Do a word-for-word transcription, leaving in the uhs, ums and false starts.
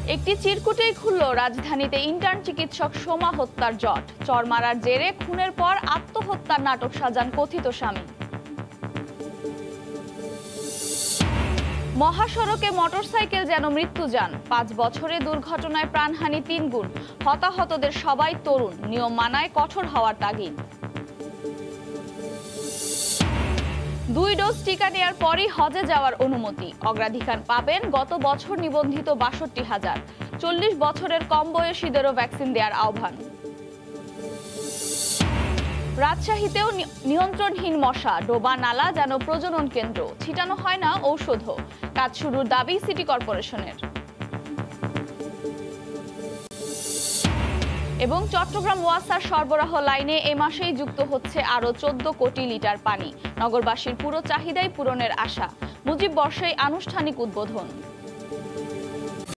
একটি চিরকুটেই খুলল রাজধানীতে ইন্টার্ন চিকিৎসক সোমা হত্যার জট। চর মারার জেরে খুনের পর আত্মহত্যার নাটক সাজান কথিত স্বামী। মহাসড়কে মোটরসাইকেল যেন মৃত্যুযান। পাঁচ বছরে দুর্ঘটনায় প্রাণহানি তিন গুণ। হতাহতদের সবাই তরুণ। নিয়ম মানায় কঠোর হওয়ার তাগিদ। দুই ডোজ টিকা নেওয়ার পরই হজে যাওয়ার অনুমতি। অগ্রাধিকার পাবেন গত বছর নিবন্ধিত বাষট্টি হাজার। চল্লিশ বছরের কম বয়সীদেরও ভ্যাকসিন দেওয়ার আহ্বান। রাজশাহীতেও নিয়ন্ত্রণহীন মশা। ডোবা নালা যেন প্রজনন কেন্দ্র। ছিটানো হয় না ঔষধও। কাজ শুরুর দাবি সিটি কর্পোরেশনের। এবং চট্টগ্রাম ওয়াসার সরবরাহ লাইনে এ মাসেই যুক্ত হচ্ছে আরও চোদ্দ কোটি লিটার পানি। নগরবাসীর পুরো চাহিদাই পূরণের আশা। মুজিব বর্ষেই আনুষ্ঠানিক উদ্বোধন।